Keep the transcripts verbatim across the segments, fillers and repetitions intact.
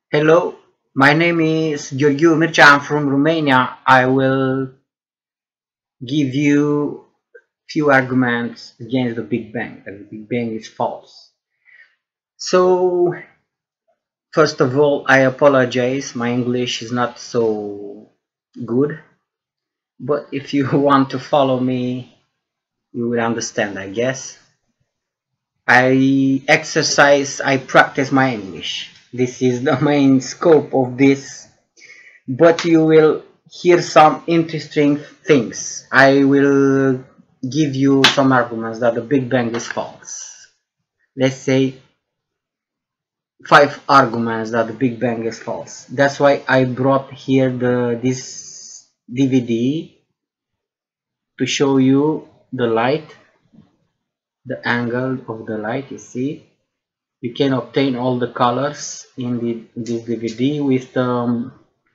Hello, my name is Georgiu Mircea. I'm from Romania. I will give you few arguments against the Big Bang, that the Big Bang is false. So, first of all, I apologize. My English is not so good, but if you want to follow me, you will understand, I guess. I exercise, I practice my English. This is the main scope of this, but you will hear some interesting things. I will give you some arguments that the Big Bang is false. Let's say five arguments that the Big Bang is false. That's why I brought here the this D V D to show you the light, the angle of the light. You see, you can obtain all the colors in the, this D V D with the um,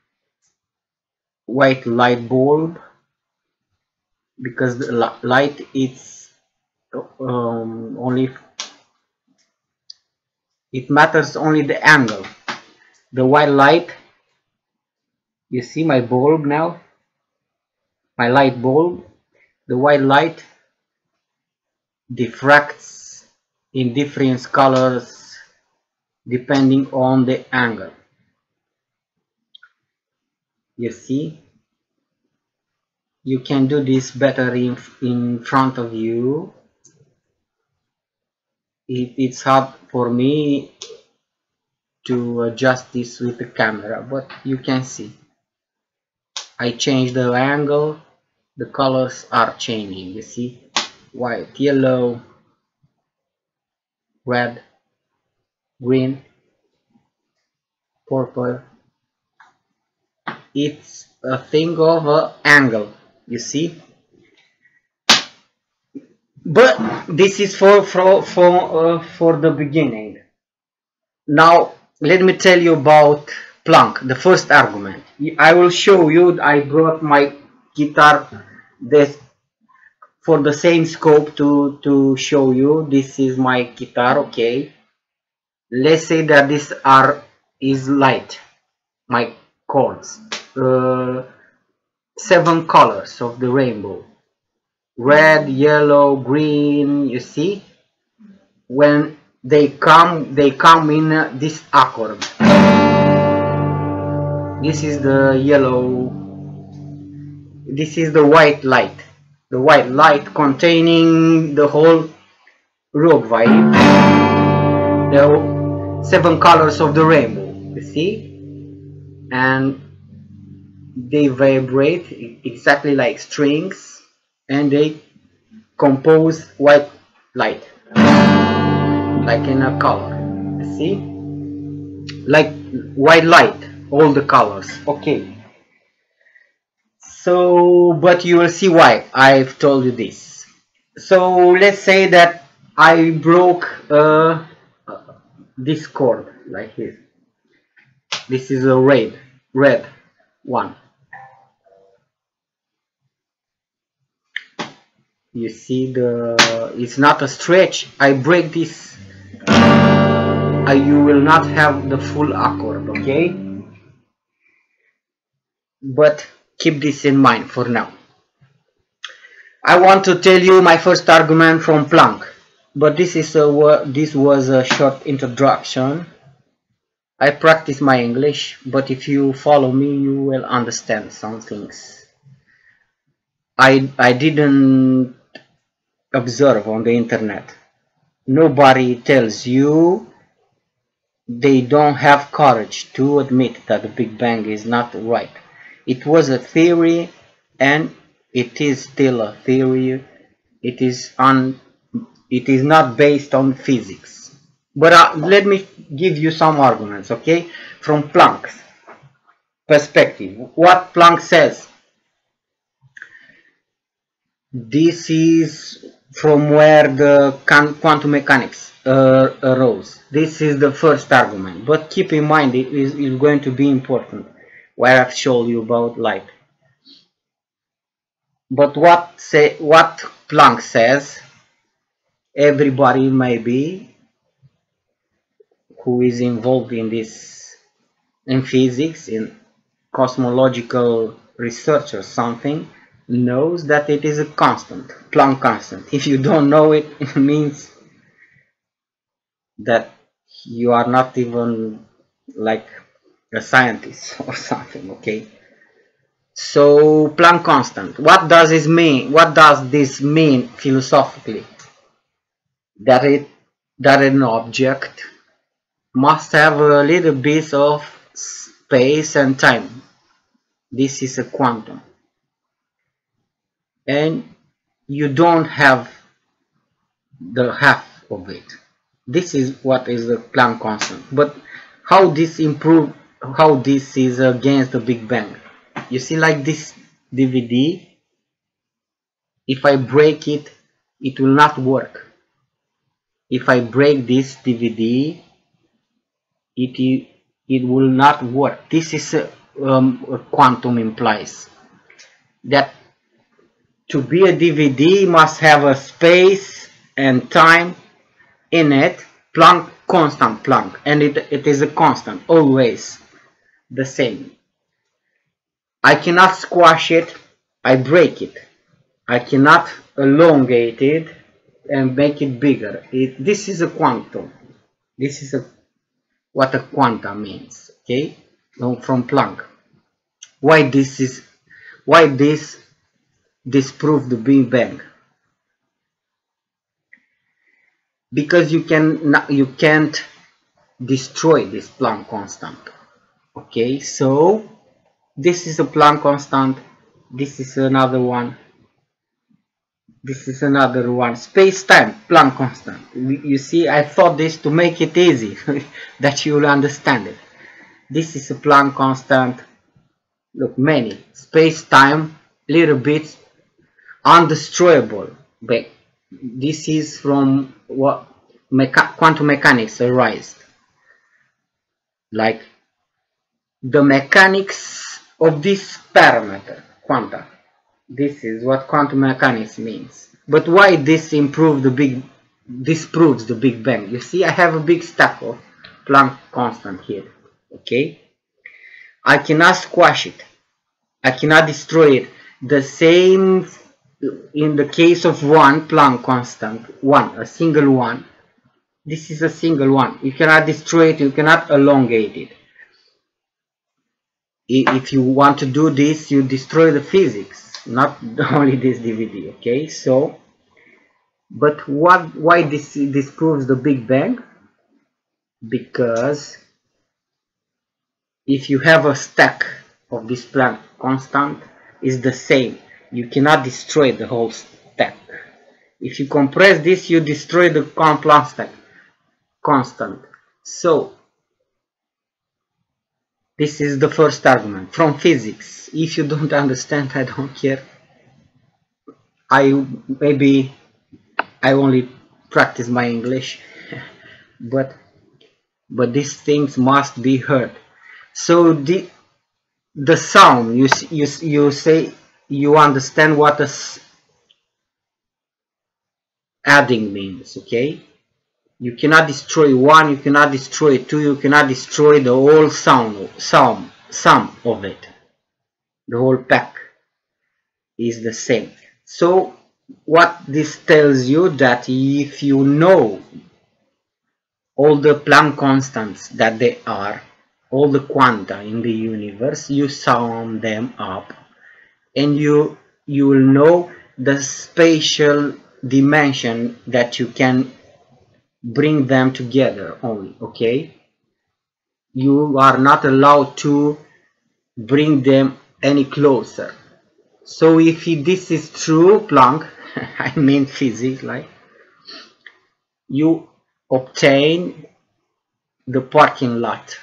white light bulb, because the light is um, only it matters only the angle. The white light, you see my bulb now, my light bulb, the white light diffracts in different colors depending on the angle. You see, you can do this better in, in front of you. It, it's hard for me to adjust this with the camera, but you can see I change the angle, the colors are changing. You see, white, yellow, red, green, purple. It's a thing of an angle, you see. But this is for for for uh, for the beginning. Now let me tell you about Planck, the first argument. I will show you. I brought my guitar this for the same scope to to show you. This is my guitar. Okay, let's say that this R is light, my chords, uh, seven colors of the rainbow, red, yellow, green. You see, when they come they come in uh, this accord. This is the yellow, this is the white light, the white light containing the whole Rogvai, the seven colors of the rainbow. You see, and they vibrate exactly like strings, and they compose white light like in a color. You see, like white light, all the colors. Okay, so but you will see why I've told you this. So let's say that I broke uh, this chord like this. This is a red red one. You see, the it's not a stretch. I break this, uh, you will not have the full accord. Okay, but keep this in mind for now. I want to tell you my first argument from Planck, but this is a this was a short introduction. I practice my English, but if you follow me, you will understand some things I I didn't observe on the internet. Nobody tells you. They don't have courage to admit that the Big Bang is not right. It was a theory, and it is still a theory. It is on. It is not based on physics. But uh, let me give you some arguments, okay, from Planck's perspective. What Planck says. This is from where the quantum mechanics uh, arose. This is the first argument, but keep in mind it is, is going to be important where I've shown you about light. But what say what Planck says, everybody maybe who is involved in this in physics, in cosmological research or something, knows that it is a constant, Planck constant. If you don't know it, it means that you are not even like a scientist or something, okay? So Planck constant, what does this mean? What does this mean philosophically? That it that an object must have a little bit of space and time. This is a quantum, and you don't have the half of it. This is what is the Planck constant. But how this improve, how this is against the Big Bang? You see, like this D V D, if I break it, it will not work. If I break this D V D, it it will not work. This is a, um, a quantum implies that to be a D V D must have a space and time in it, Planck constant Planck, and it, it is a constant, always the same. I cannot squash it, I break it. I cannot elongate it and make it bigger. It, this is a quantum. This is a, what a quantum means, okay? From Planck. Why this is, why this disprove the Big Bang? Because you can you can't destroy this Planck constant. Okay, so this is a Planck constant, this is another one, this is another one. Space-time Planck constant. You see, I thought this to make it easy that you will understand it. This is a Planck constant. Look, many space-time, little bits undestroyable. But this is from what mecha quantum mechanics arise, like the mechanics of this parameter quanta. This is what quantum mechanics means. But why this improve the big disproves the Big Bang? You see, I have a big stack of Planck constant here. Okay, I cannot squash it, I cannot destroy it. The same in the case of one Planck constant, one, a single one. This is a single one. You cannot destroy it, you cannot elongate it. If you want to do this, you destroy the physics, not only this D V D. Okay, so but what why this disproves the Big Bang? Because if you have a stack of this Planck constant, is the same. You cannot destroy the whole stack. If you compress this, you destroy the Planck stack constant. So this is the first argument from physics. If you don't understand, I don't care. I maybe I only practice my English, but but these things must be heard. So the the sound, you you you say you understand what a adding means, okay? You cannot destroy one, you cannot destroy two, you cannot destroy the whole sound, sum, sum of it. The whole pack is the same. So what this tells you, that if you know all the Planck constants that they are, all the quanta in the universe, you sum them up and you you will know the spatial dimension that you can bring them together only, okay? You are not allowed to bring them any closer. So if this is true, Planck, I mean physics, like, you obtain the parking lot.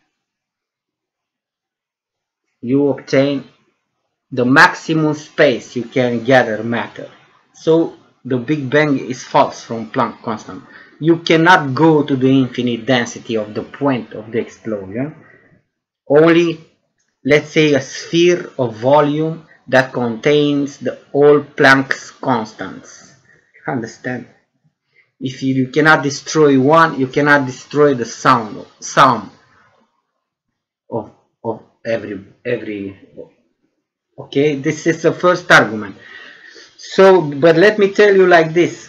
You obtain the maximum space you can gather matter. So the Big Bang is false from Planck constant. You cannot go to the infinite density of the point of the explosion. Only, let's say, a sphere of volume that contains the all Planck's constants. Understand? If you, you cannot destroy one, you cannot destroy the sound, sum of of every every okay. This is the first argument. So, but let me tell you like this: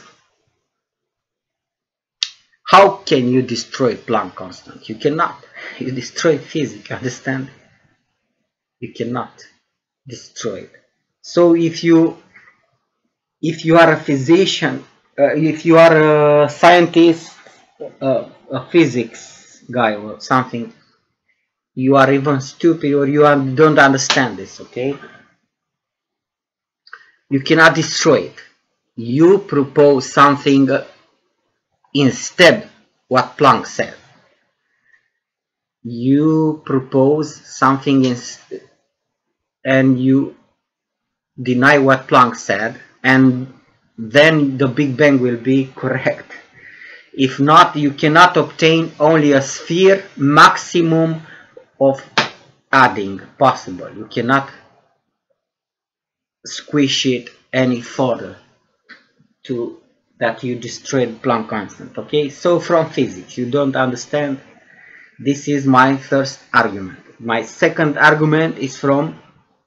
how can you destroy Planck constant? You cannot. You destroy physics, understand? You cannot destroy it. So if you if you are a physician, uh, if you are a scientist, uh, a physics guy or something, you are even stupid, or you are, don't understand this, okay? You cannot destroy it. You propose something instead what Planck said. You propose something instead, and you deny what Planck said, and then the Big Bang will be correct. If not, you cannot obtain only a sphere maximum of adding possible. You cannot squish it any further to that you destroyed Planck constant. Okay, so from physics you don't understand. This is my first argument. My second argument is from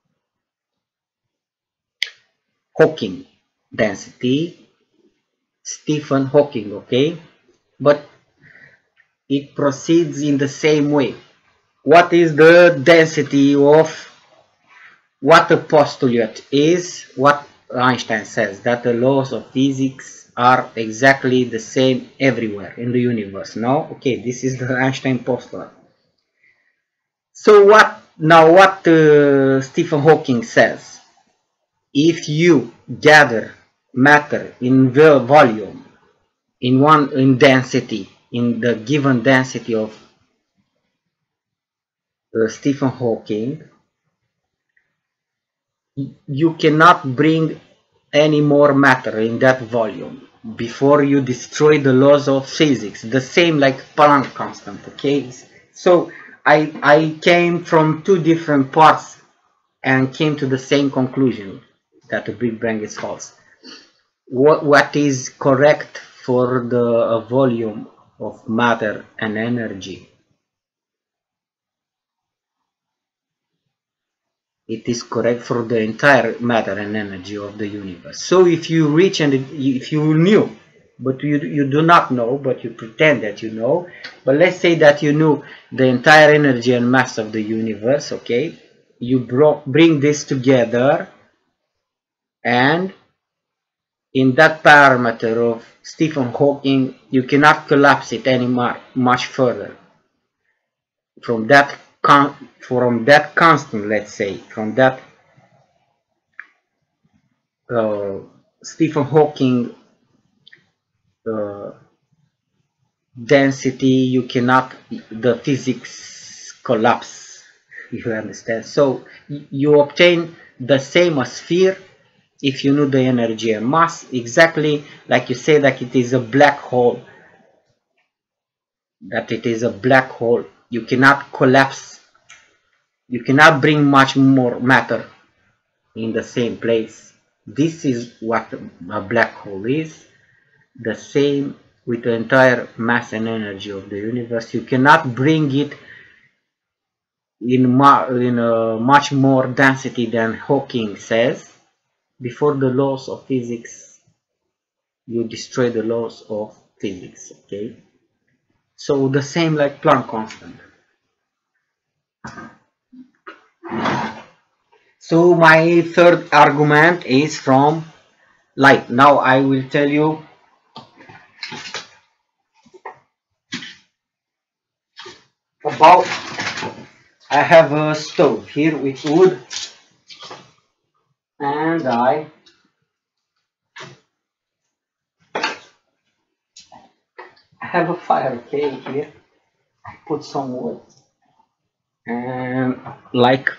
Hawking density, Stephen Hawking, okay, but it proceeds in the same way. What is the density of what a postulate is? What Einstein says, that the laws of physics are exactly the same everywhere in the universe. No, okay, this is the Einstein postulate. So what now? What uh, Stephen Hawking says: if you gather matter in volume, in one in density, in the given density of uh, Stephen Hawking, you cannot bring any more matter in that volume before you destroy the laws of physics, the same like Planck constant. Okay, so I, I came from two different parts and came to the same conclusion, that the Big Bang is false. What, what is correct for the uh, volume of matter and energy? It is correct for the entire matter and energy of the universe. So if you reach and if you knew, but you, you do not know, but you pretend that you know, but let's say that you knew the entire energy and mass of the universe, okay, you brought, bring this together, and in that parameter of Stephen Hawking, you cannot collapse it any more, much further. From that con from that constant, let's say, from that uh, Stephen Hawking uh, density, you cannot, the physics collapse, you understand? So you obtain the same sphere if you know the energy and mass, exactly like you say that it is a black hole, that it is a black hole. You cannot collapse, you cannot bring much more matter in the same place. This is what a black hole is, the same with the entire mass and energy of the universe. You cannot bring it in, in a much more density than Hawking says. Before the laws of physics, you destroy the laws of physics, okay? So the same like Planck constant. So my third argument is from light. Now I will tell you about, I have a stove here with wood, and I have a fire, okay, here. I put some wood, and like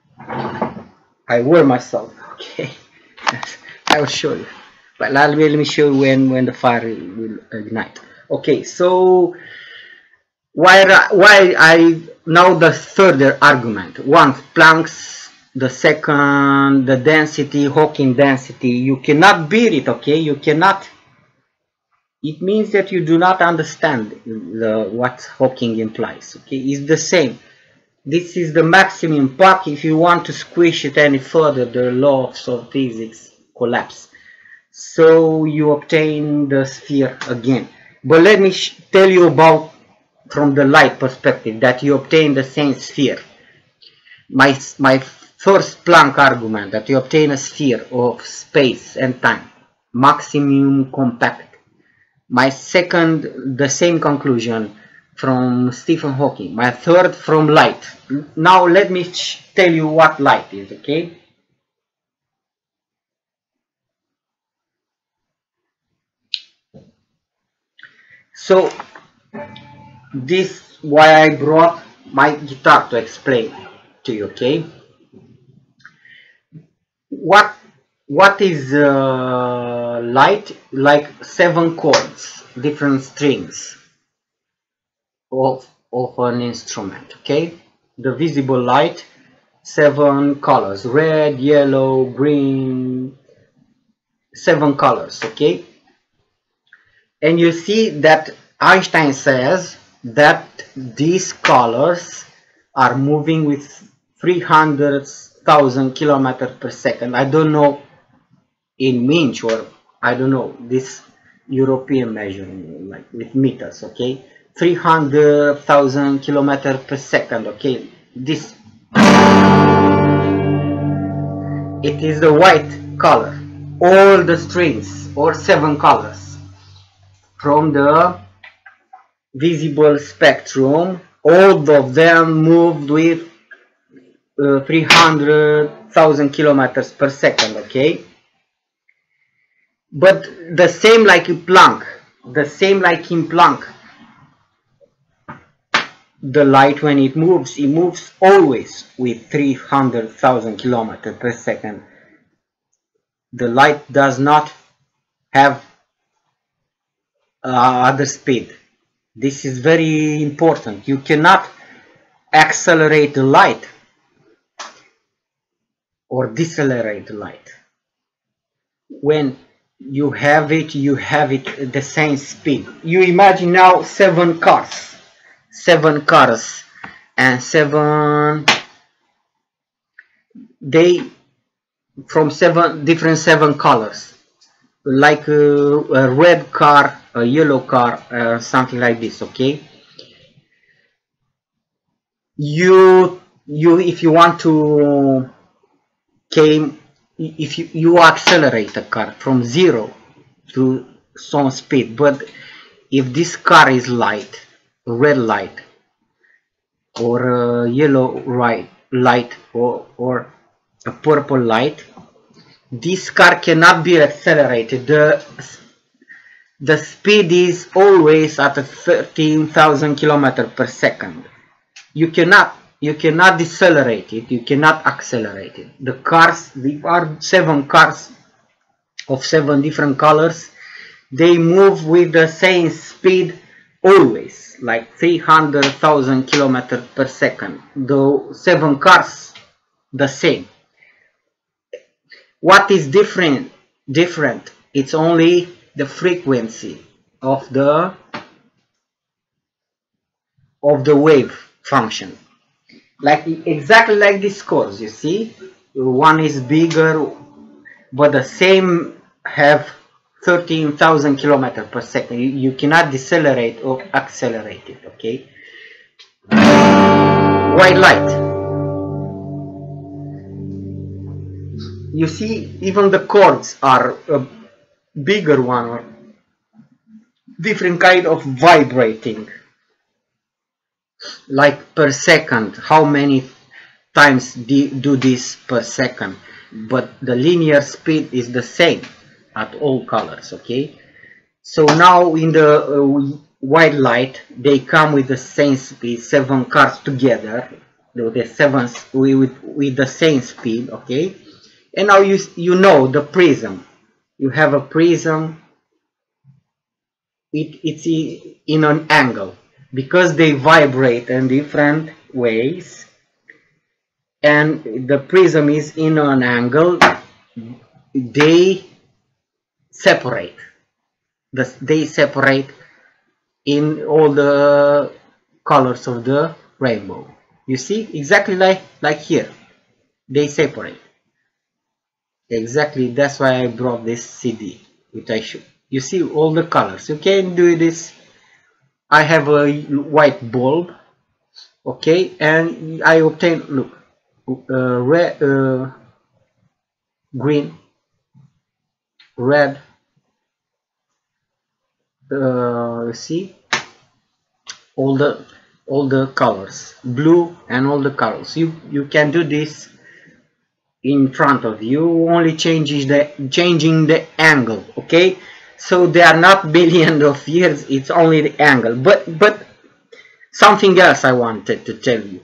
I warm myself, okay. I will show you, but let me, let me show you when when the fire will ignite. Okay, so why why I now the further argument. One, Planck's, the second, the density, Hawking density. You cannot beat it, okay? You cannot. It means that you do not understand the, what Hawking implies, okay? It's the same. This is the maximum pack. If you want to squish it any further, the laws of physics collapse. So you obtain the sphere again. But let me tell you about from the light perspective that you obtain the same sphere. My, my first Planck argument that you obtain a sphere of space and time, maximum compact. My second, the same conclusion from Stephen Hawking. My third, from light. Now let me tell you what light is, okay? So this is why I brought my guitar to explain to you, okay? What what is uh, light? Like seven chords, different strings of of an instrument, okay? The visible light, seven colors: red, yellow, green, seven colors, okay? And you see that Einstein says that these colors are moving with three hundred thousand kilometers per second. I don't know in inch, or I don't know this European measurement, like with meters, okay? three hundred thousand kilometers per second, okay? This, it is the white color, all the strings, or seven colors from the visible spectrum, all of them moved with uh, three hundred thousand kilometers per second, okay? But the same like in Planck, the same like in Planck, the light, when it moves, it moves always with three hundred thousand kilometers per second. The light does not have uh, other speed. This is very important. You cannot accelerate the light or decelerate the light. When you have it, you have it at the same speed. You imagine now seven cars, seven cars, and seven, they from seven different seven colors, like a, a red car, a yellow car, uh, something like this, okay? You you if you want to came if you, you accelerate a car from zero to some speed, but if this car is light, red light, or a yellow light, light or, or a purple light, this car cannot be accelerated. The, the speed is always at thirteen thousand kilometers per second. You cannot You cannot decelerate it, you cannot accelerate it. The cars, there are seven cars of seven different colors. They move with the same speed always, like three hundred thousand kilometers per second. The seven cars, the same. What is different? Different. It's only the frequency of the of the wave function. Like exactly like this chords, you see, one is bigger, but the same have thirteen thousand kilometers per second. You, you cannot decelerate or accelerate it, okay? White light. You see, even the chords are a bigger one, or different kind of vibrating. Like per second, how many times do this per second, but the linear speed is the same at all colors, okay? So now in the uh, white light, they come with the same speed, seven cars together, the seven with, with the same speed, okay? And now you, you know the prism, you have a prism, it, it's in an angle, because they vibrate in different ways, and the prism is in an angle, they separate. The, they separate in all the colors of the rainbow. You see, exactly like like here, they separate. Exactly, that's why I brought this C D, which I show. You see all the colors. You can do this. I have a white bulb, okay, and I obtain, look, uh, red, uh, green, red. Uh, see all the all the colors, blue, and all the colors. You you can do this in front of you, only changes the changing the angle, okay? So they are not billions of years, it's only the angle. But but something else I wanted to tell you.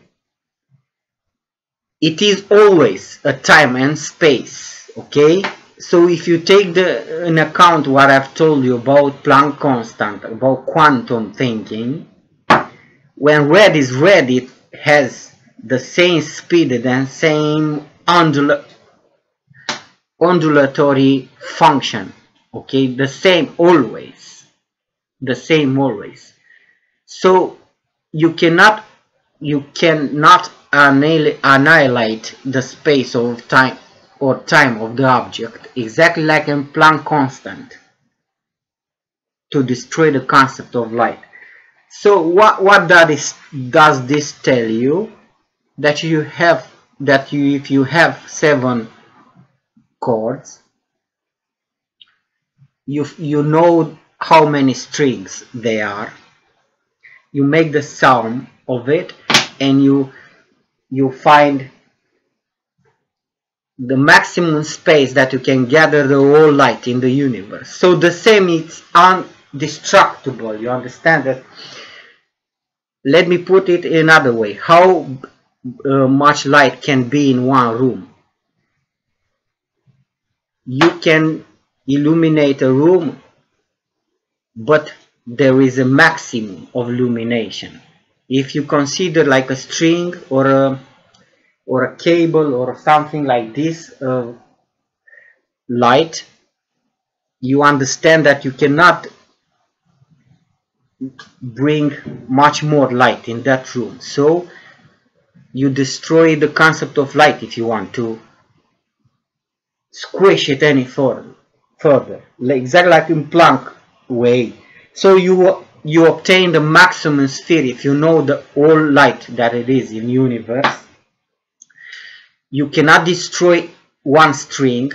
It is always a time and space, okay? So if you take the in account what I've told you about Planck constant, about quantum thinking, when red is red, it has the same speed and same undula undulatory function, okay? The same always, the same always. So you cannot you cannot annihilate the space of time or time of the object, exactly like in Planck constant, to destroy the concept of light. So what what does this does this tell you? That you have that you if you have seven chords, you you know how many strings they are. You make the sum of it, and you you find the maximum space that you can gather the whole light in the universe. So the same is indestructible. You understand that? Let me put it another way. How uh, much light can be in one room? You can illuminate a room, but there is a maximum of illumination. If you consider like a string or a or a cable or something like this, uh, light, you understand that you cannot bring much more light in that room. So you destroy the concept of light if you want to squish it any further, further, exactly like in Planck way. So you you obtain the maximum sphere if you know the all light that it is in universe. You cannot destroy one string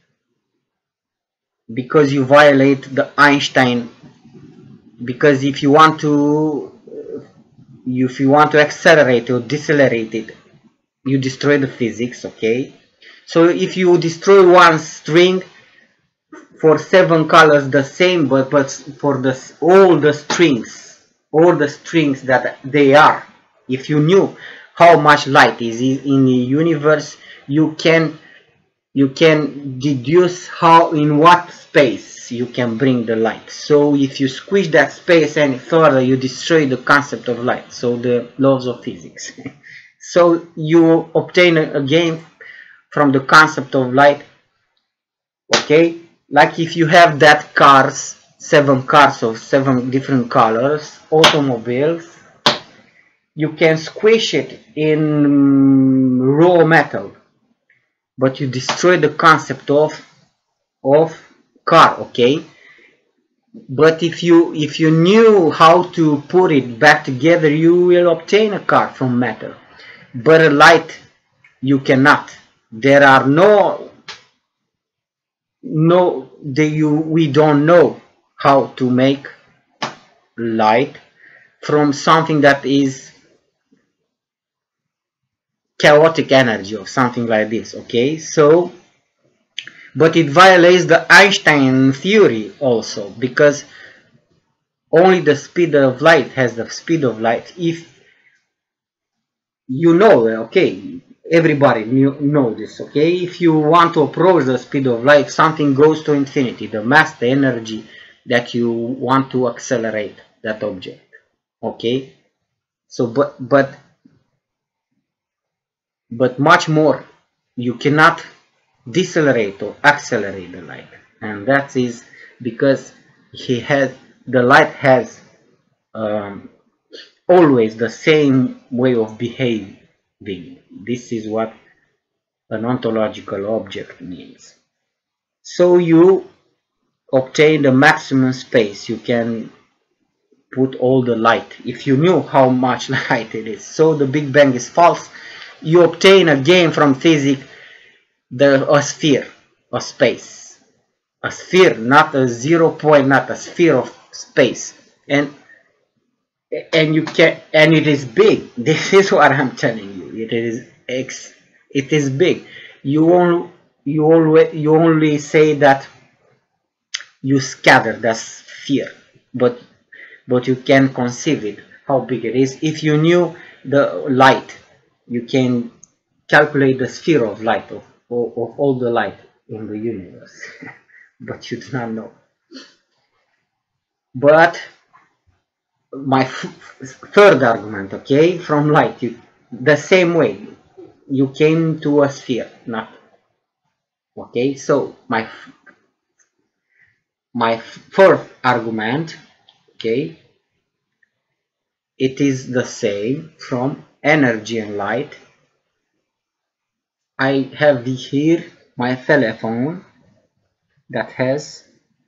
because you violate the Einstein. Because if you want to if you want to accelerate or decelerate it, you destroy the physics, okay? So if you destroy one string for seven colors the same, but but for the all the strings, all the strings that they are, if you knew how much light is in the universe, you can you can deduce how in what space you can bring the light. So if you squish that space any further, you destroy the concept of light, so the laws of physics. So you obtain again from the concept of light, okay? Like if you have that cars, seven cars of seven different colors, automobiles, you can squish it in raw metal, but you destroy the concept of of car, okay? But if you if you knew how to put it back together, you will obtain a car from metal. But a light, you cannot. There are no no they you we don't know how to make light from something that is chaotic energy or something like this, okay? So but it violates the Einstein theory also, because only the speed of light has the speed of light. If you know, okay, everybody knew, know this, okay? If you want to approach the speed of light, something goes to infinity, the mass, the energy that you want to accelerate that object, okay? So but but but much more, you cannot decelerate or accelerate the light, and that is because he has the light has um, always the same way of behaving, being. This is what an ontological object means. So you obtain the maximum space. You can put all the light if you knew how much light it is. So the Big Bang is false. You obtain again from physics the a sphere, a space, a sphere, not a zero point, not a sphere of space, and and you can, and it is big. This is what I'm telling you. It is x. It is big. You only you always you only say that you scatter the sphere, but but you can conceive it how big it is. If you knew the light, you can calculate the sphere of light of, of, of all the light in the universe. But you do not know. But my f third argument, okay, from light, you, the same way you came to a sphere, not okay. So my my fourth argument, okay, it is the same from energy and light. I have here my telephone that has,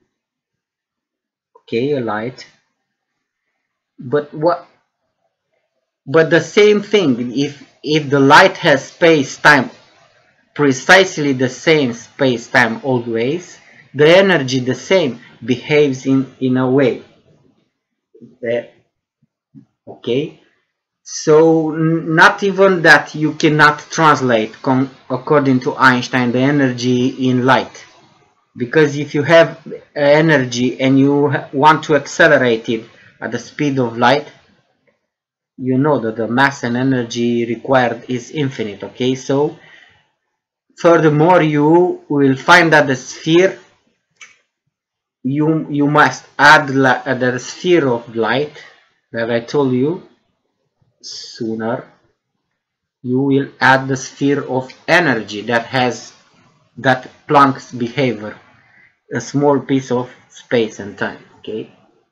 okay, a light, but what but the same thing, if if the light has space-time, precisely the same space-time always, the energy the same behaves in in a way that, okay, so not even that you cannot translate according to Einstein the energy in light, because if you have energy and you want to accelerate it at the speed of light, you know that the mass and energy required is infinite, okay? So furthermore, you will find that the sphere, you you must add the sphere of light that I told you sooner. You will add the sphere of energy that has that Planck's behavior, a small piece of space and time, okay?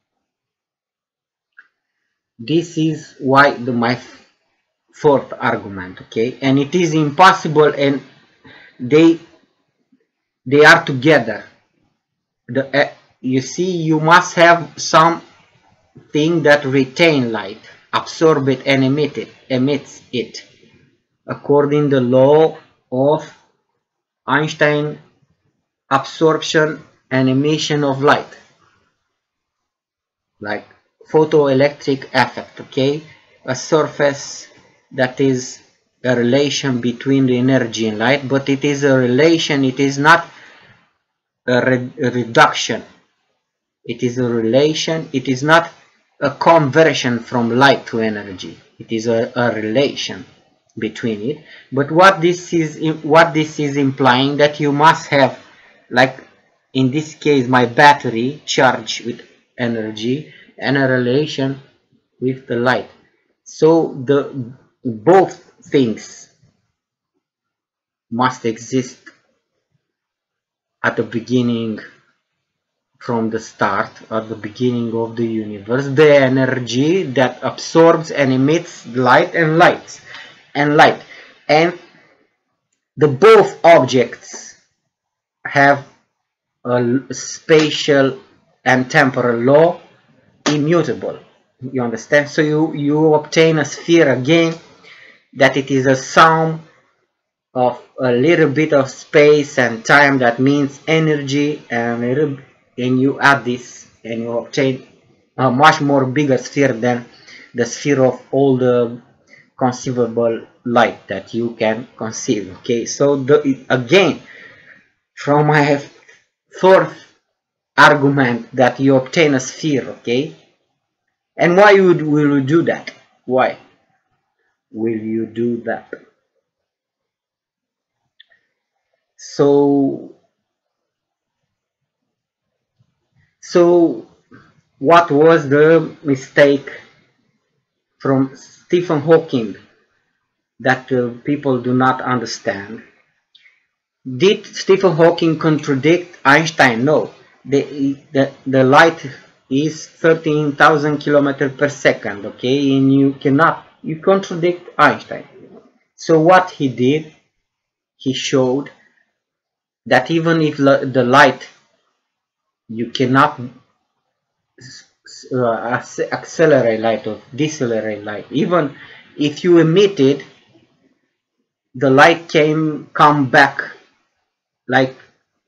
This is why the my fourth argument, okay? And it is impossible, and they they are together. The uh, you see, you must have something that retain light, absorb it and emit it, emits it, according to the law of Einstein, absorption and emission of light, like photoelectric effect, okay? A surface that is a relation between the energy and light, but it is a relation, it is not a, re a reduction, it is a relation, it is not a conversion from light to energy, it is a, a relation between it. But what this is what this is implying, that you must have, like in this case, my battery charged with energy and a relation with the light. So the both things must exist at the beginning, from the start, at the beginning of the universe, the energy that absorbs and emits light and lights and light, and the both objects have a spatial and temporal law, immutable. You understand? So you you obtain a sphere again, that it is a sum of a little bit of space and time, that means energy, and a little, and you add this and you obtain a much more bigger sphere than the sphere of all the conceivable light that you can conceive, okay? So the again, from my fourth argument, that you obtain a sphere, okay? And why would will you do that? Why will you do that? So so what was the mistake from Stephen Hawking that uh, people do not understand? Did Stephen Hawking contradict Einstein? No. The, the, the light is thirteen thousand kilometers per second, okay? And you cannot, you contradict Einstein. So what he did, he showed that even if the light, you cannot uh, accelerate light or decelerate light. Even if you emit it, the light came come back like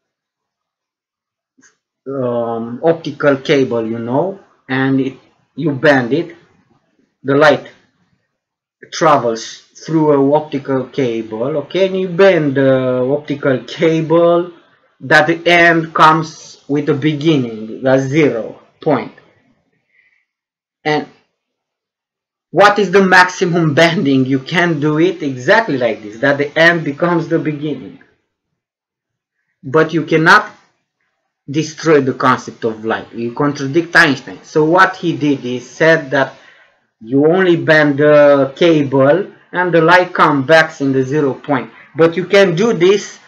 um, optical cable, you know, and it, you bend it, the light travels through a optical cable, okay, and you bend the optical cable, that the end comes with the beginning, the zero point. And what is the maximum bending? You can do it exactly like this, that the end becomes the beginning. But you cannot destroy the concept of light. You contradict Einstein. So what he did is said that you only bend the cable and the light comes back in the zero point. But you can do this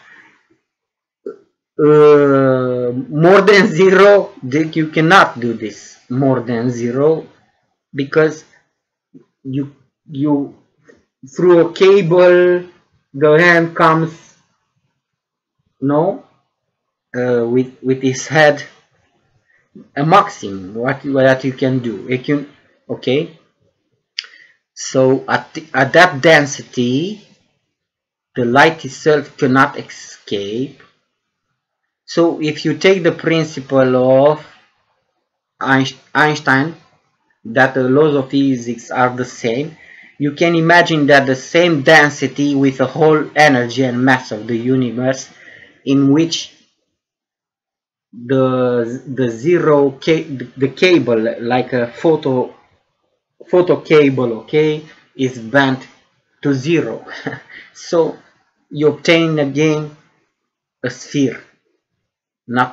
uh, more than zero. You cannot do this more than zero, because you you through a cable the hand comes no uh, with with his head a maximum what what you can do. You can, okay. So at, the, at that density, the light itself cannot escape. So if you take the principle of Einstein, that the laws of physics are the same, you can imagine that the same density with the whole energy and mass of the universe, in which the the zero ca the cable, like a photo photo cable, okay, is bent to zero. So you obtain again a sphere, not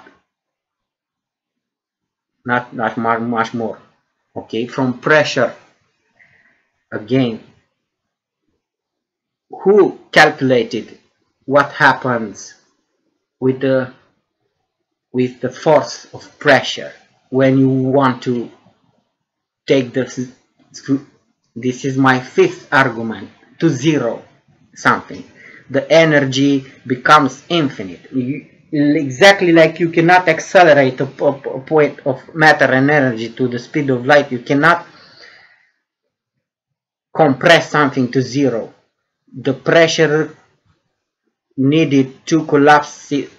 not not much more, okay. From pressure, again, who calculated what happens with the with the force of pressure when you want to take this? This is my fifth argument, to zero something. The energy becomes infinite. You, exactly like you cannot accelerate a, a, a point of matter and energy to the speed of light, you cannot compress something to zero. The pressure needed to collapse it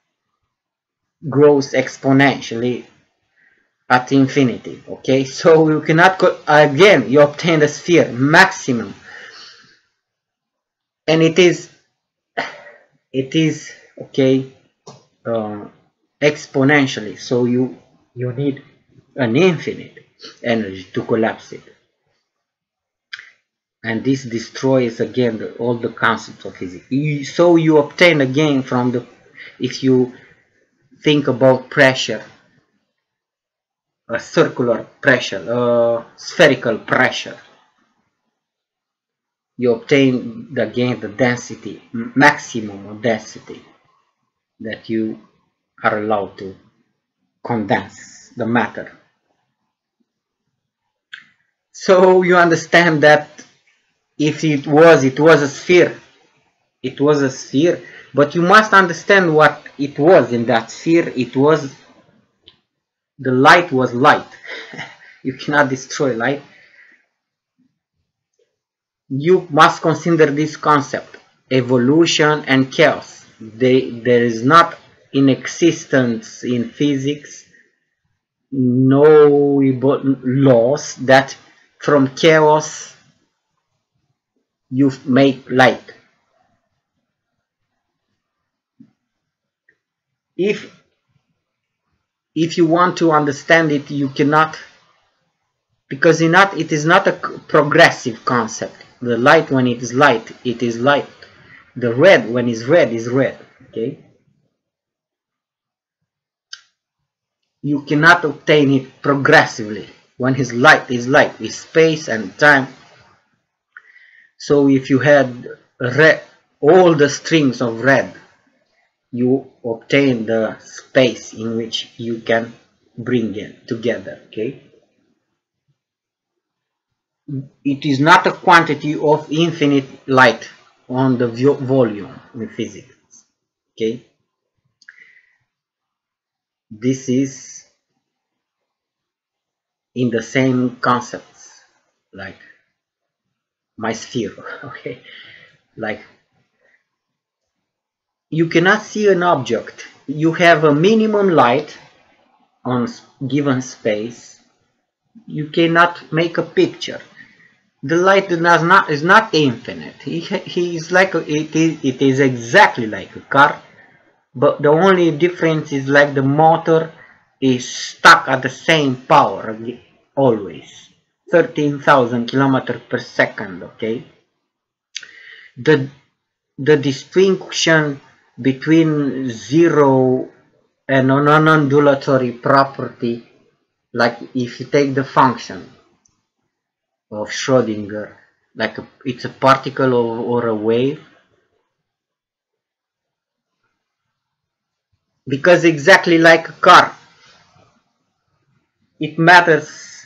grows exponentially at infinity, okay. So you cannot, again, you obtain the sphere maximum, and it is it is okay, uh, exponentially. So you you need an infinite energy to collapse it, and this destroys again the, all the concepts of physics. You, so you obtain again from the, if you think about pressure, a circular pressure, a spherical pressure, you obtain again the density, maximum of density that you are allowed to condense the matter. So you understand that if it was it was a sphere, it was a sphere, but you must understand what it was in that sphere. It was, the light was light. You cannot destroy light. You must consider this concept, evolution and chaos. They, there is not in existence in physics no laws that from chaos you make light. If if you want to understand it, you cannot, because in not, it is not a progressive concept. The light, when it is light, it is light. The red, when it's red, is red, okay. You cannot obtain it progressively. When his light is light, is space and time. So if you had red, all the strings of red, you obtain the space in which you can bring it together, okay. It is not a quantity of infinite light on the volume in physics. Okay, this is in the same concepts like my sphere. Okay, like you cannot see an object. You have a minimum light on given space. You cannot make a picture. The light does not is not infinite. He, he is like a, it is it is exactly like a car, but the only difference is like the motor is stuck at the same power always, thirteen thousand kilometers per second. Okay, the the distinction between zero and a non-ondulatory property, like if you take the function of Schrödinger, like a, it's a particle or, or a wave, because exactly like a car, it matters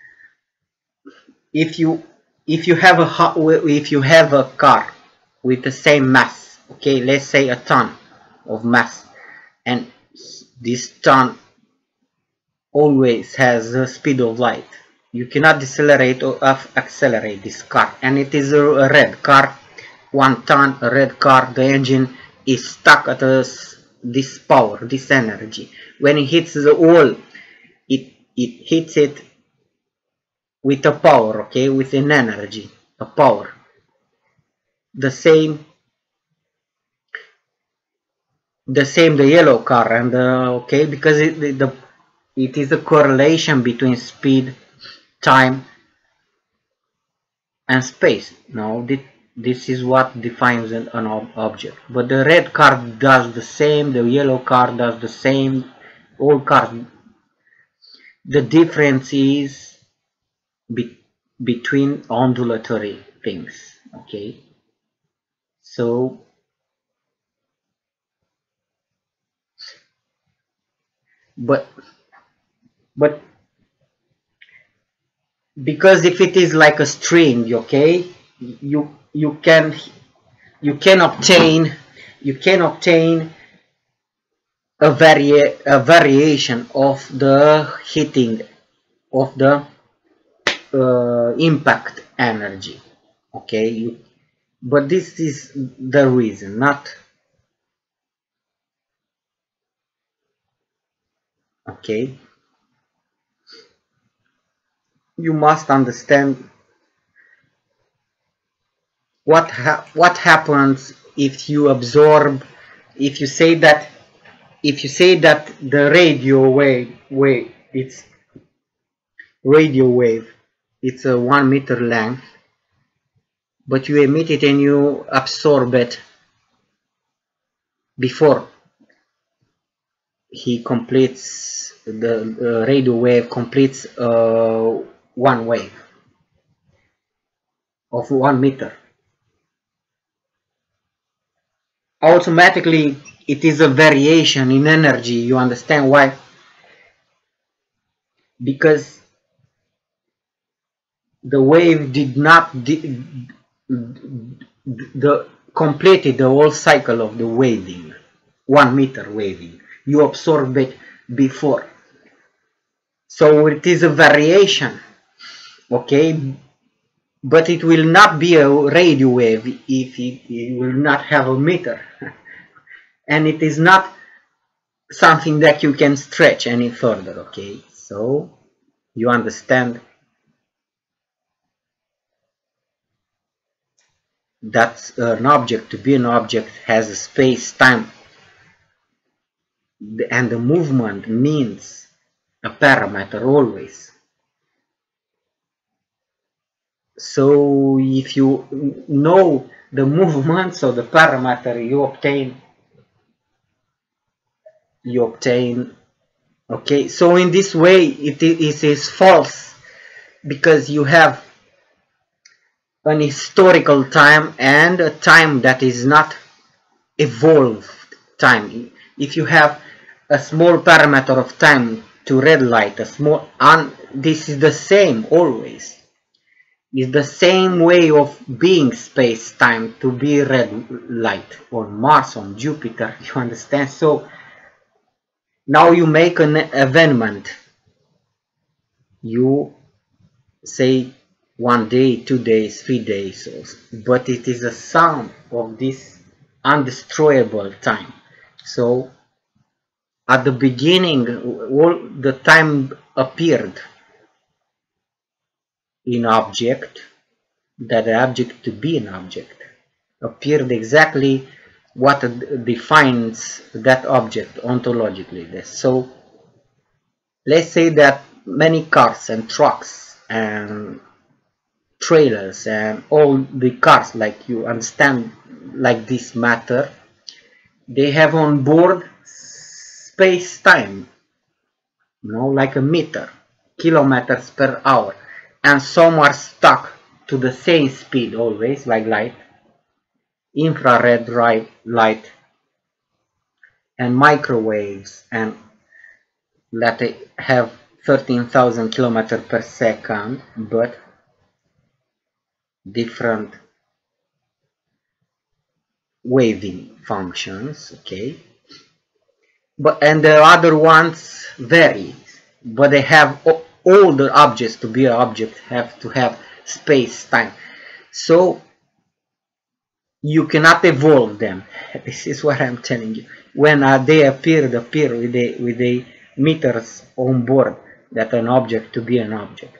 if you if you have a if you have a car with the same mass. Okay, let's say a ton of mass, and this ton always has the speed of light. You cannot decelerate or accelerate this car, and it is a red car, one ton, a red car. The engine is stuck at a, this power, this energy. When it hits the wall, it it hits it with a power, okay, with an energy, a power. The same, the same the yellow car and the, okay, because it the it is a correlation between speed, time, and space. Now this is what defines an, an ob object. But the red car does the same, the yellow car does the same, all cars. The difference is be between ondulatory things. Okay, so but but because if it is like a string, okay, you you can you can obtain you can obtain a vari a variation of the hitting of the uh, impact energy. Okay, you, but this is the reason, not okay. You must understand what ha what happens if you absorb, if you say that if you say that the radio wave wave it's radio wave it's a one meter length, but you emit it and you absorb it before he completes the uh, radio wave completes uh, one wave of one meter. Automatically it is a variation in energy. You understand why? Because the wave did not di the completed the whole cycle of the waving, one meter waving. You absorb it before, so it is a variation, okay, but it will not be a radio wave if it, it will not have a meter and it is not something that you can stretch any further. Okay, so you understand that an object, to be an object, has a space time, and the movement means a parameter always. So if you know the movements of the parameter, you obtain you obtain okay. So in this way it, it is false, because you have an historical time and a time that is not evolved time. If you have a small parameter of time to red light, a small, and this is the same always. Is the same way of being space-time to be red light on Mars, on Jupiter, you understand? So now you make an event. You say one day, two days, three days, but it is a sum of this undestroyable time. So at the beginning, all the time appeared in object, that the object to be an object appeared exactly what defines that object ontologically. So let's say that many cars and trucks and trailers and all the cars, like you understand, like this matter, they have on board space-time, you know, like a meter, kilometers per hour, and some are stuck to the same speed always, like light, infrared light, and microwaves, and that they have thirteen thousand kilometers per second, but different waving functions, okay? But and the other ones vary, but they have all the objects to be an object have to have space-time. So you cannot evolve them. This is what I'm telling you. When uh, they appear, they appear with the with the meters on board that an object to be an object,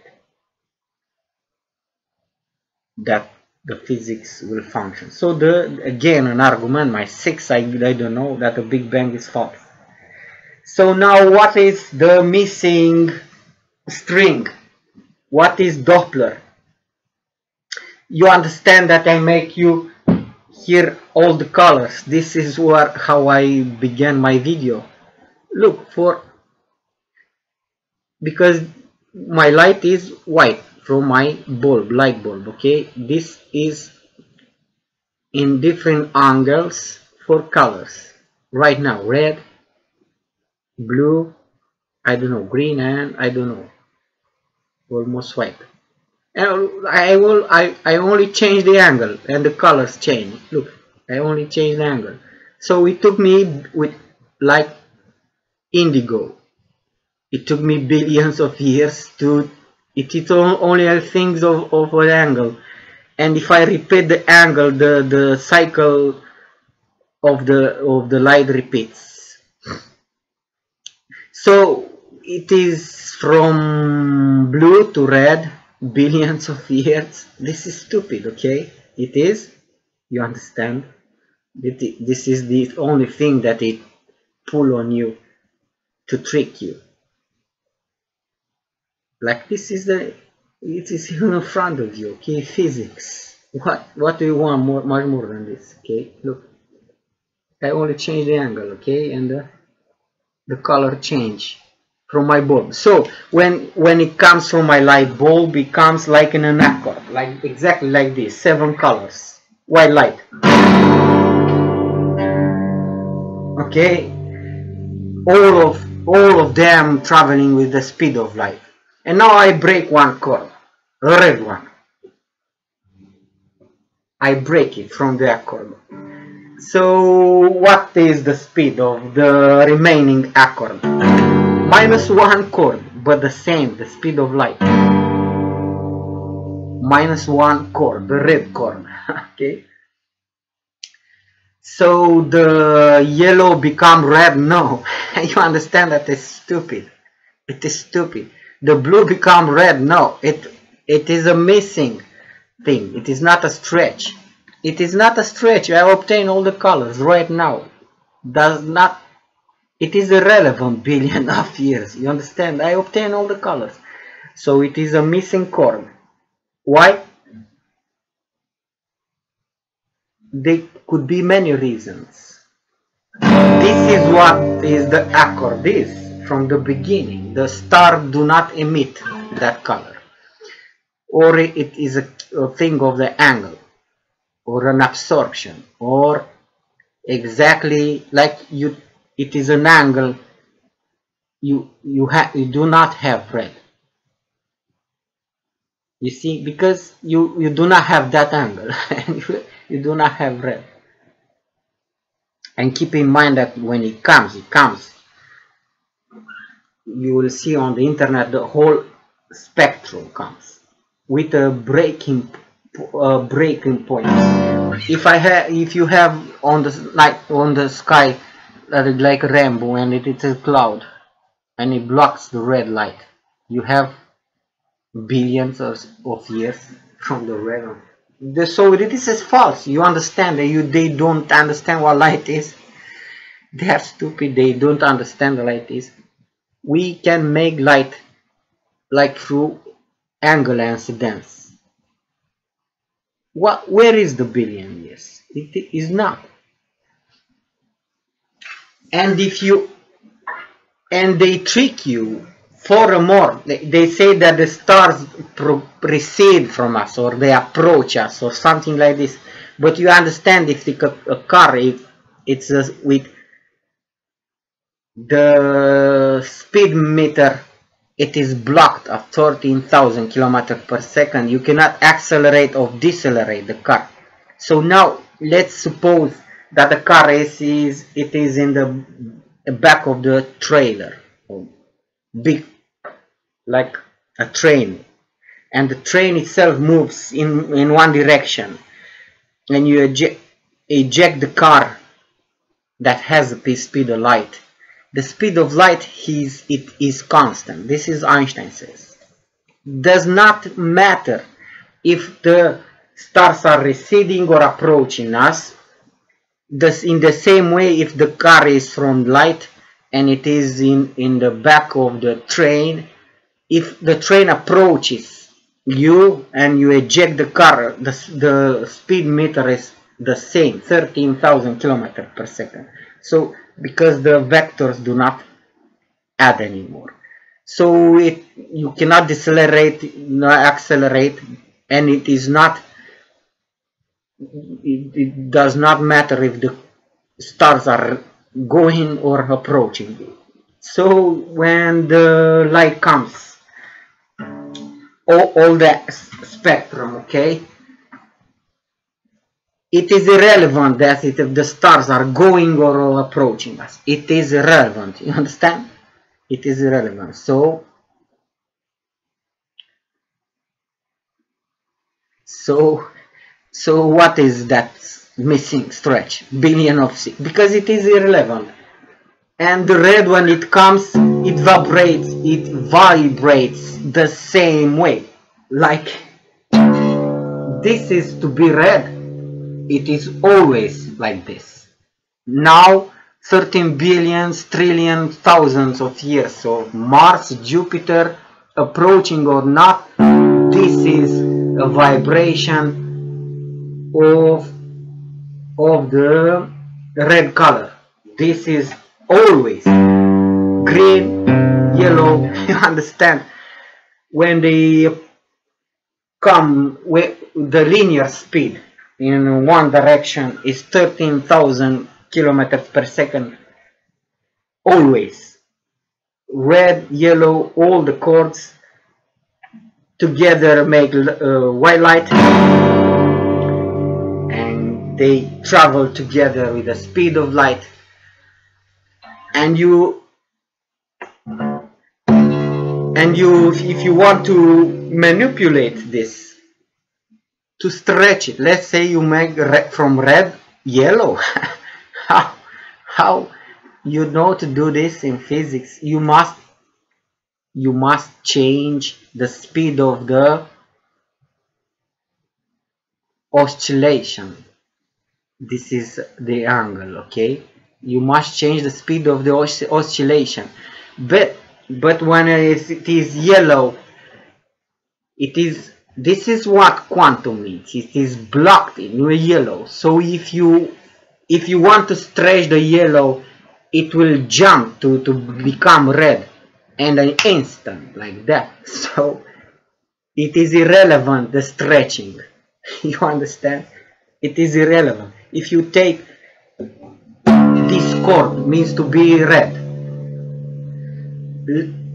that the physics will function. So the again an argument, my six, I, I don't know, that the Big Bang is false. So now what is the missing string? What is Doppler? You understand that I make you hear all the colors. This is what how I began my video. Look for, because my light is white from my bulb, light bulb, okay? This is in different angles for colors. Right now, red, blue, I don't know, green, and I don't know, almost white. And I will I, I only change the angle and the colors change. Look, I only change the angle. So it took me with like indigo. It took me billions of years to it is only things of, of an angle. And if I repeat the angle, the, the cycle of the of the light repeats. So it is from blue to red, billions of years. This is stupid, okay? It is, you understand? This is the only thing that it pull on you to trick you. Like this is the, it is even in front of you, okay? Physics. What what do you want more, much more than this? Okay, look. I only change the angle, okay, and the, the color change from my bulb. So when when it comes from my light bulb, it comes like in an accord, like exactly like this, seven colors, white light. Okay, all of all of them traveling with the speed of light. And now I break one chord, a red one. I break it from the accord. So what is the speed of the remaining accord? Minus one chord, but the same, the speed of light. Minus one chord, the red chord. Okay. So the yellow become red? No. You understand that it's stupid. It is stupid. The blue become red? No. It it is a missing thing. It is not a stretch. It is not a stretch. I obtain all the colors right now. Does not. It is irrelevant billion of years. You understand? I obtain all the colors. So it is a missing chord. Why? There could be many reasons. This is what is the accord is from the beginning. The star do not emit that color. Or it is a, a thing of the angle, or an absorption, or exactly like you, it is an angle you you have you do not have red. You see, because you you do not have that angle and you, you do not have red. And keep in mind that when it comes it comes you will see on the internet the whole spectrum comes with a breaking uh, breaking point. If I have if you have on the night on the sky uh, like a rainbow, and it is a cloud and it blocks the red light, you have billions of, of years from the red one. The, so this is false. You understand that you they don't understand what light is. They are stupid. They don't understand what light is. We can make light like through angular incidence. What? Where is the billion years? It is not. And if you and they trick you. Furthermore, they, they say that the stars recede from us, or they approach us, or something like this. But you understand, if the, a car, if it's uh, with the speed meter, it is blocked at thirteen thousand kilometers per second, you cannot accelerate or decelerate the car. So now, let's suppose that the car is, is it is in the back of the trailer, big, like a train, and the train itself moves in in one direction, and you eject, eject the car that has the speed of light. The speed of light is it is constant. This is Einstein says. Does not matter if the stars are receding or approaching us. Thus, in the same way, if the car is from light and it is in in the back of the train, if the train approaches you and you eject the car, the, the speed meter is the same, thirteen thousand kilometers per second. So, because the vectors do not add anymore. So, it you cannot decelerate, nor accelerate, and it is not, it, it does not matter if the stars are going or approaching. So, when the light comes, All, all the spectrum, okay, it is irrelevant that it, if the stars are going or approaching us. It is irrelevant, you understand? It is irrelevant. So so so what is that missing stretch? Billion of six, because it is irrelevant. And the red, when it comes, it vibrates, it vibrates the same way. Like this is to be red, it is always like this. Now, thirteen billions, trillions, thousands of years of Mars, Jupiter, approaching or not, this is a vibration of, of the red color. This is always green, yellow, you understand? When they come with the linear speed in one direction is thirteen thousand kilometers per second, always red, yellow, all the chords together make uh, white light, and they travel together with the speed of light. And you and you if you want to manipulate this, to stretch it, let's say you make red from red yellow. how how you know to do this in physics? You must you must change the speed of the oscillation. This is the angle, okay? You must change the speed of the os oscillation. But but when it is yellow, it is this is what quantum means. It is blocked in yellow. So if you if you want to stretch the yellow, it will jump to to become red in an instant, like that. So it is irrelevant, the stretching. You understand? It is irrelevant. If you take this chord, means to be red,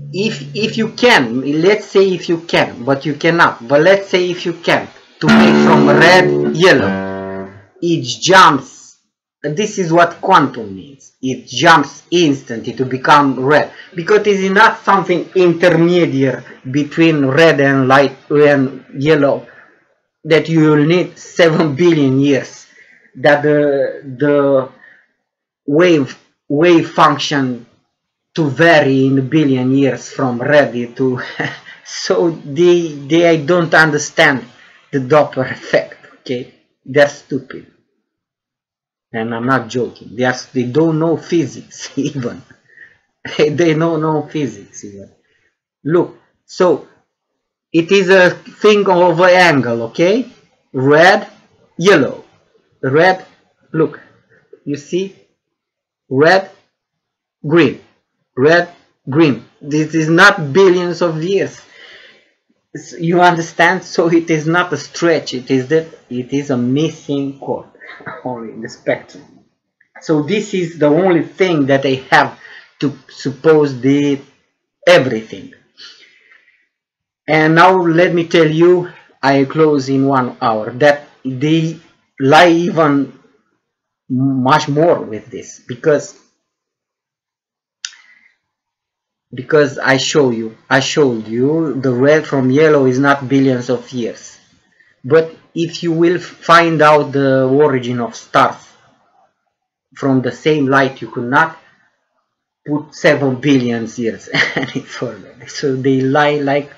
if if you can, let's say if you can, but you cannot, but let's say if you can, to make from red yellow, it jumps. This is what quantum means. It jumps instantly to become red, because it is not something intermediate between red and light and yellow that you will need seven billion years, that the the wave wave function to vary in a billion years from red to so they they don't understand the Doppler effect. Okay, they're stupid, and I'm not joking. They are they don't know physics even. They don't know physics even. Look, so it is a thing of an angle. Okay, red, yellow, red. Look, you see, red, green, red, green. This is not billions of years. You understand? So it is not a stretch. It is that it is a missing chord only in the spectrum. So this is the only thing that I have to suppose the everything. And now let me tell you, I close in one hour, that they lie even much more with this, because because I show you I showed you the red from yellow is not billions of years. But if you will find out the origin of stars from the same light, you could not put seven billion years any further. So they lie like,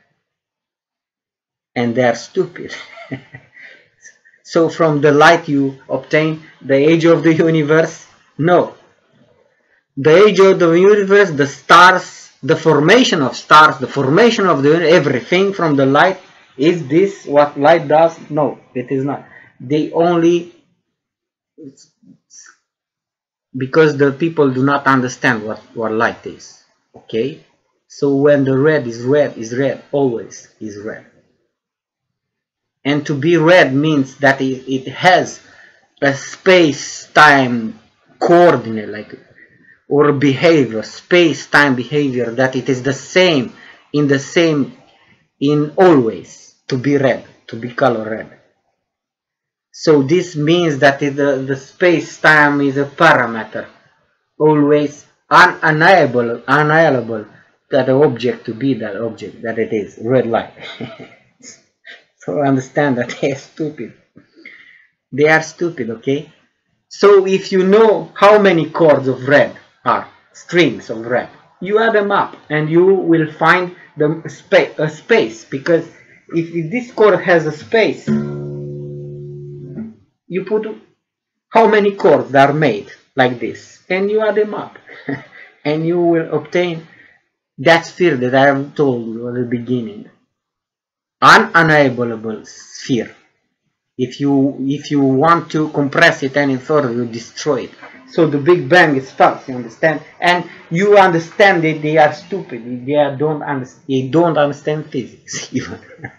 and they are stupid. So from the light you obtain the age of the universe? No. The age of the universe, the stars, the formation of stars, the formation of the everything from the light, is this what light does? No, it is not. They only, because the people do not understand what, what light is. Okay? So when the red is red, is red, always is red. And to be red means that it, it has a space-time coordinate, like, or behavior, space-time behavior, that it is the same in the same in always to be red, to be color red. So this means that it, the, the space-time is a parameter, always unalienable, unalienable, that the object to be that object that it is red light. So understand that they are stupid. They are stupid, okay? So if you know how many chords of red are, strings of red, you add them up and you will find the spa a space, because if, if this chord has a space, you put how many chords are made like this, and you add them up, and you will obtain that sphere that I have told you at the beginning. Unalienable sphere. If you if you want to compress it any further, you destroy it. So the Big Bang is false, you understand? And you understand that they are stupid. They are don't understand. They don't understand physics even.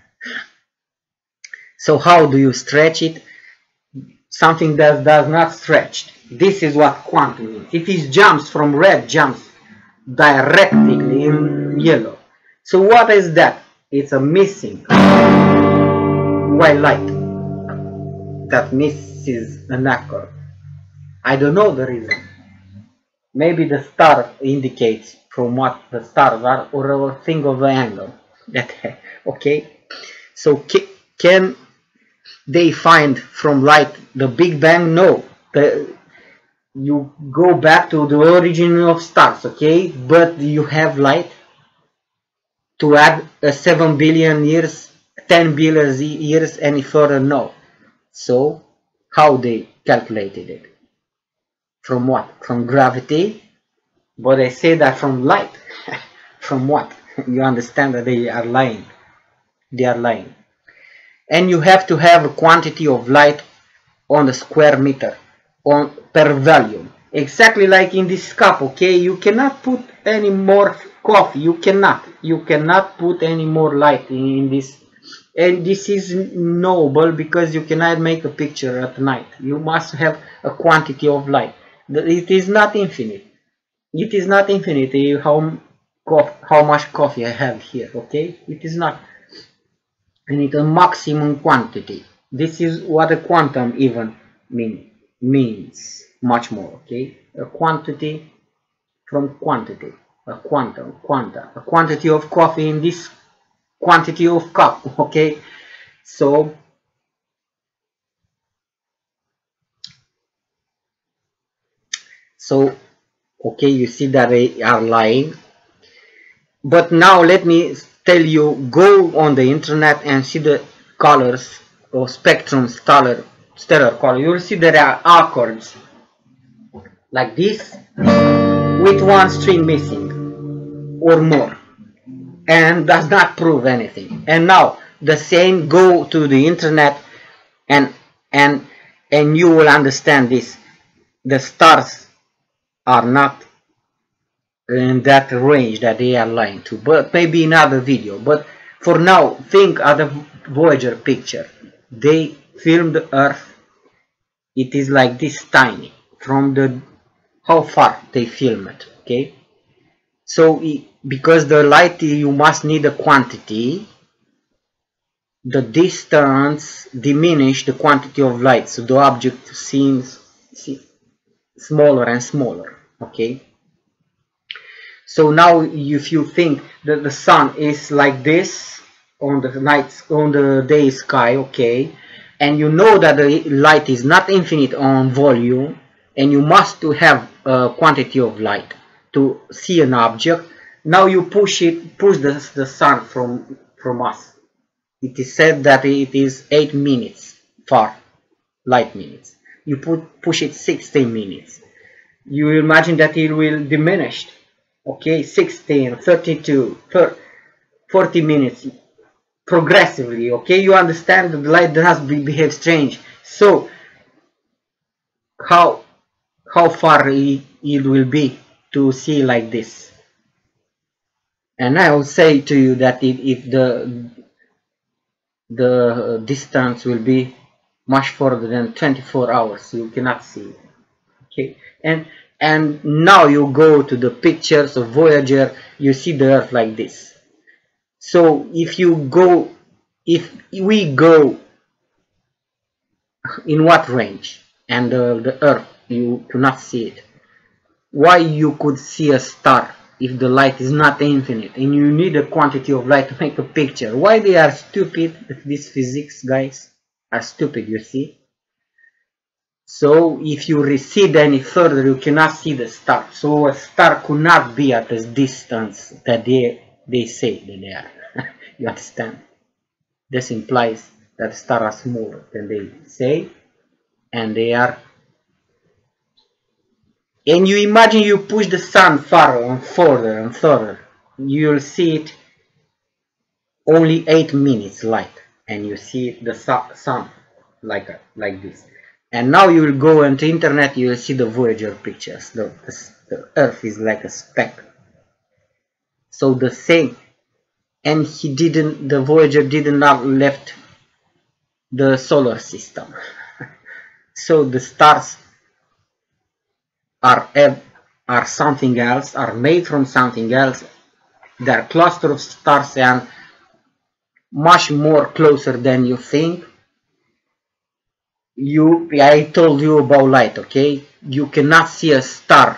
So how do you stretch it? Something that does not stretch. This is what quantum means. If it jumps from red, jumps directly in yellow. So what is that? It's a missing white light that misses an accord. I don't know the reason. Maybe the star indicates from what the stars are, or a thing of an angle. Okay? So can they find from light the Big Bang? No. The, you go back to the origin of stars, okay? But you have light to add uh, seven billion years, ten billion years any further? No. So how they calculated it? From what? From gravity? But I say that from light. From what? You understand that they are lying. They are lying. And you have to have a quantity of light on the square meter, on per volume. Exactly like in this cup, okay? You cannot put any more coffee. You cannot. You cannot put any more light in, in this. And this is noble because you cannot make a picture at night. You must have a quantity of light. It is not infinite. It is not infinite. How coffee, how much coffee I have here. Okay, it is not. I need a maximum quantity. This is what a quantum even mean means. Much more. Okay, a quantity from quantity. A quantum, quanta, a quantity of coffee in this quantity of cup. Okay, so so okay, you see that they are lying. But now let me tell you, go on the internet and see the colors or spectrum stellar stellar color. You will see there are accords like this with one string missing or more, and does not prove anything. And now the same, go to the internet and and and you will understand this. The stars are not in that range that they are lying to, but maybe another video. But for now, think of the Voyager picture. They filmed the Earth. It is like this tiny from the how far they film it. Okay, so because the light, you must need a quantity, the distance diminish the quantity of light, so the object seems smaller and smaller. Okay, so now if you think that the sun is like this on the night, on the day sky, okay, and you know that the light is not infinite on volume, and you must to have a quantity of light to see an object. Now you push it, push the, the sun from from us. It is said that it is eight minutes far, light minutes. You put push it sixteen minutes. You imagine that it will diminish. Okay, sixteen, thirty-two, forty minutes progressively. Okay, you understand that the light does behave strange. So how how far it, it will be to see like this? And I will say to you that if, if the the distance will be much further than twenty-four hours, you cannot see it. Okay, and and now you go to the pictures of Voyager, you see the Earth like this. So if you go, if we go in what range, and uh, the Earth, you cannot see it. Why you could see a star if the light is not infinite and you need a quantity of light to make a picture? Why they are stupid? These physics guys are stupid, you see. So if you recede any further, you cannot see the star. So a star could not be at the distance that they they say that they are. You understand? This implies that stars are smaller than they say, and they are. And you imagine you push the sun farther and further and further, you'll see it only eight minutes light, and you see the sun like a, like this. And now you will go on the internet, you will see the Voyager pictures. The, the, the Earth is like a speck. So the same, and he didn't. The Voyager did not left the solar system. So the stars are are something else, are made from something else. They are cluster of stars and much more closer than you think. You, I told you about light, okay? You cannot see a star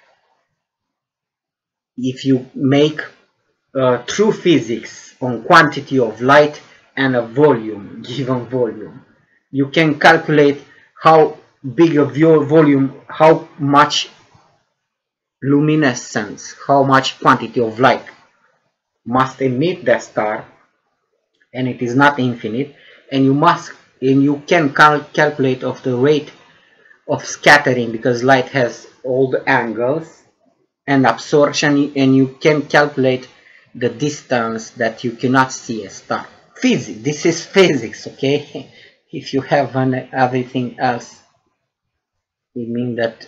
if you make uh, true physics on quantity of light and a volume, given volume. You can calculate how big of your volume, how much luminescence, how much quantity of light must emit the star, and it is not infinite, and you must and you can cal calculate of the rate of scattering, because light has all the angles and absorption, and you can calculate the distance that you cannot see a star. Physics, this is physics, okay? If you have an, everything else, it means that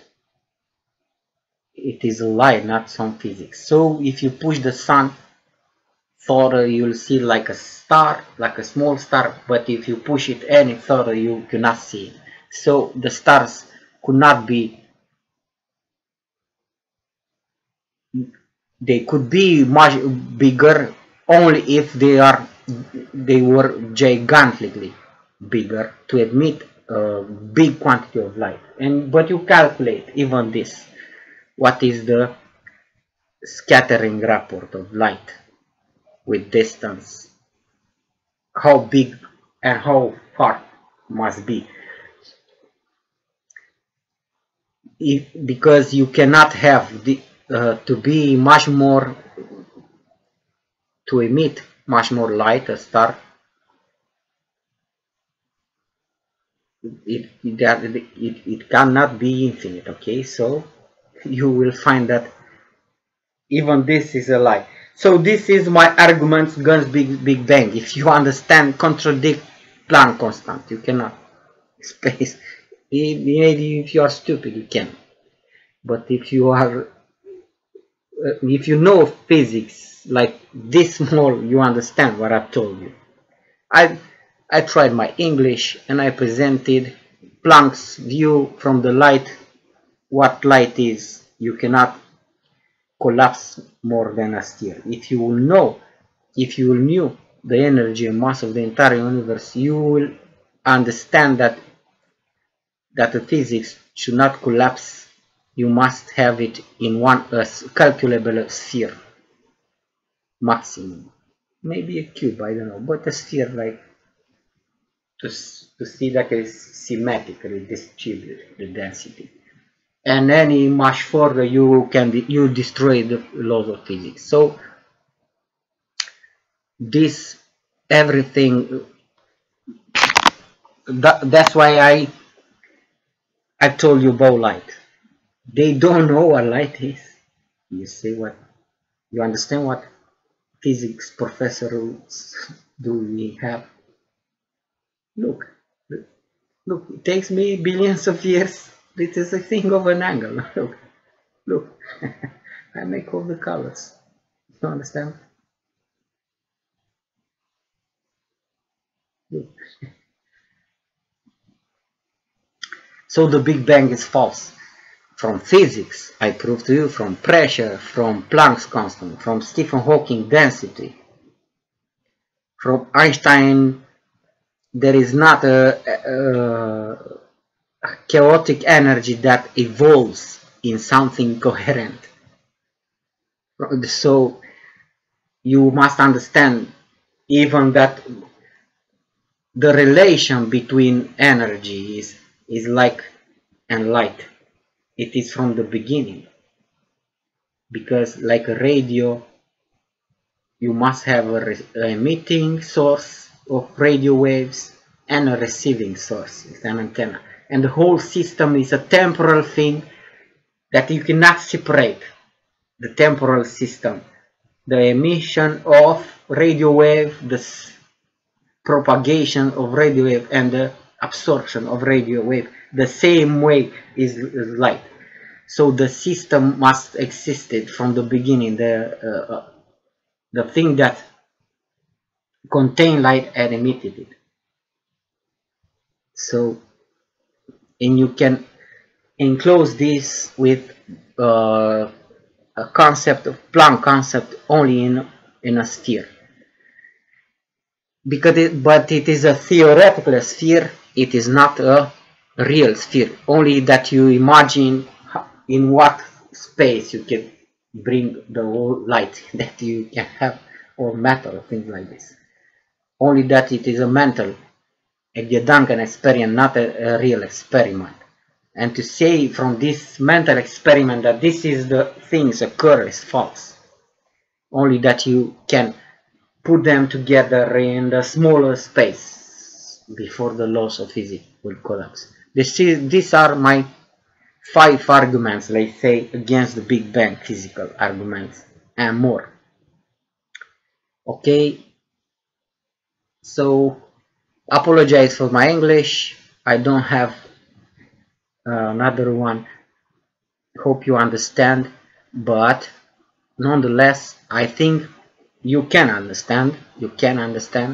it is a lie, not some physics. So if you push the sun further, you'll see like a star, like a small star, but if you push it any further, you cannot see it. So the stars could not be They could be much bigger only if they are they were gigantically bigger to emit a big quantity of light. And but you calculate even this. What is the scattering rapport of light with distance? How big and how far must be? If, because you cannot have the, uh, to be much more, to emit much more light, a star, it, it, it, it cannot be infinite. Okay, so you will find that even this is a lie. So this is my argument against Big, Big Bang. If you understand, contradict Planck constant, you cannot. Space, maybe if you are stupid you can, but if you are uh, if you know physics like this small, you understand what I've told you. I I tried my English and I presented Planck's view from the light, what light is. You cannot collapse more than a sphere. If you will know, if you will knew the energy and mass of the entire universe, you will understand that that the physics should not collapse. You must have it in one uh, calculable sphere maximum. Maybe a cube, I don't know, but a sphere, like to, to see that it's symmetrically distributed the density. And any much further you can you destroy the laws of physics. So this everything that, that's why I I told you about light. They don't know what light is. You see what you understand what physics professors do we have? Look, look, it takes me billions of years. This is a thing of an angle. Look, look, I make all the colors. You understand? Look. So the Big Bang is false. From physics, I prove to you, from pressure, from Planck's constant, from Stephen Hawking density, from Einstein, there is not a, a, a chaotic energy that evolves in something coherent. So you must understand even that the relation between energy is, is like and light. It is from the beginning, because like a radio, you must have a, a emitting source of radio waves and a receiving source, it's an antenna, and the whole system is a temporal thing that you cannot separate. The temporal system, the emission of radio wave, the propagation of radio wave, and the absorption of radio wave, the same way is light. So the system must existed from the beginning, the uh, uh, the thing that contained light and emitted it. So, and you can enclose this with uh, a concept of Planck concept only in in a sphere. Because it, but it is a theoretical sphere. It is not a real sphere. Only that you imagine in what space you can bring the whole light that you can have, or matter, or things like this. Only that it is a mental, a Gedanken experiment, not a, a real experiment. And to say from this mental experiment that this is the things occur is false. Only that you can put them together in the smaller space before the laws of physics will collapse. This is, these are my five arguments, let's say, against the Big Bang, physical arguments and more. Okay, so apologize for my English. I don't have uh, another one. Hope you understand, but nonetheless, I think you can understand. You can understand.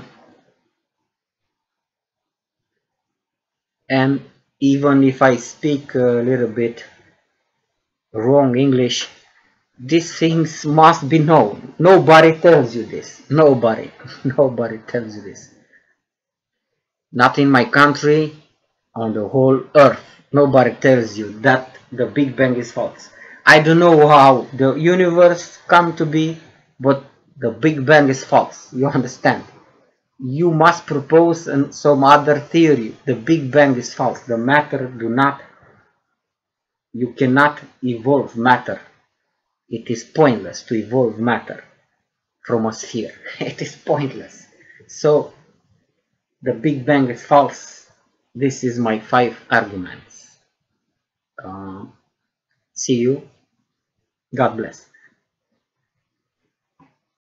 And even if I speak a little bit wrong English, These things must be known. Nobody tells you this. Nobody. Nobody tells you this. Not in my country, on the whole earth. Nobody tells you that the Big Bang is false. I don't know how the universe come to be, but the Big Bang is false. You understand? You must propose some other theory. The Big Bang is false. The matter do not, you cannot evolve matter. It is pointless to evolve matter from a sphere. It is pointless. So the Big Bang is false. This is my five arguments. Um, see you. God bless.